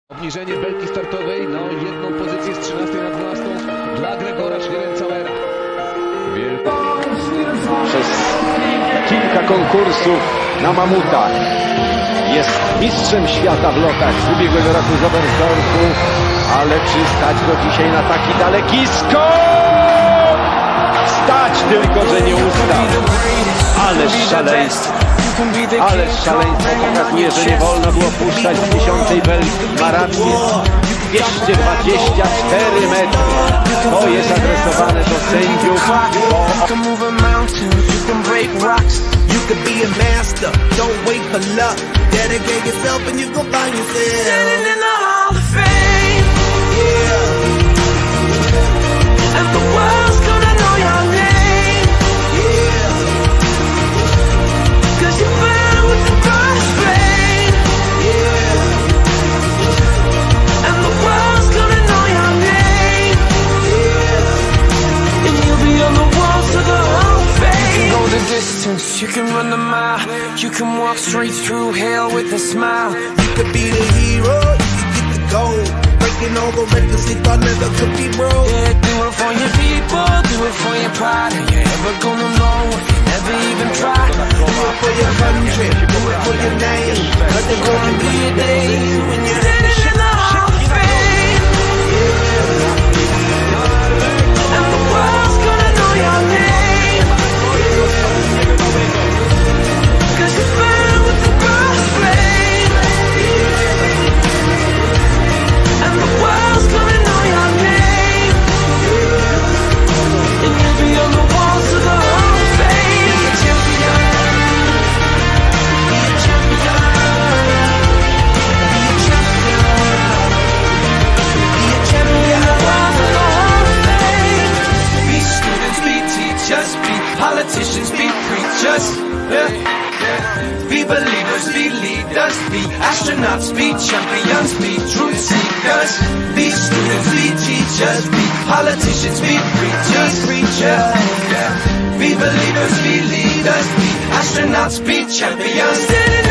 Obniżenie belki startowej, no jedną pozycję z 13 na 12 dla Gregora Schlierencauera. Przez kilka konkursów na mamutach jest mistrzem świata w lotach z ubiegłego roku z Oberstdorfu, ale czy stać go dzisiaj na taki daleki skok? Stać, tylko że nie ustał. Ależ szaleństwo. Ależ szaleństwo pokazuje, że nie wolno było puszczać z 10. belki. Ma rację. 224 metry. To jest adresowane do sędziów. You can run a mile, you can walk straight through hell with a smile. You could be the hero, you could get the gold. Breaking all the records they thought never could be broke. Yeah, do it for your people, do it for your pride. Are you ever gonna know if you never even try? Do it for your country, do it for your name. But there's gonna be a day when you're standing in the Hall of Fame. And the world's gonna know your name. Politicians be preachers, be believers, be leaders, be astronauts, be champions, be truth seekers, be students, be teachers, be politicians, be preachers, be believers, be leaders, be astronauts, be champions.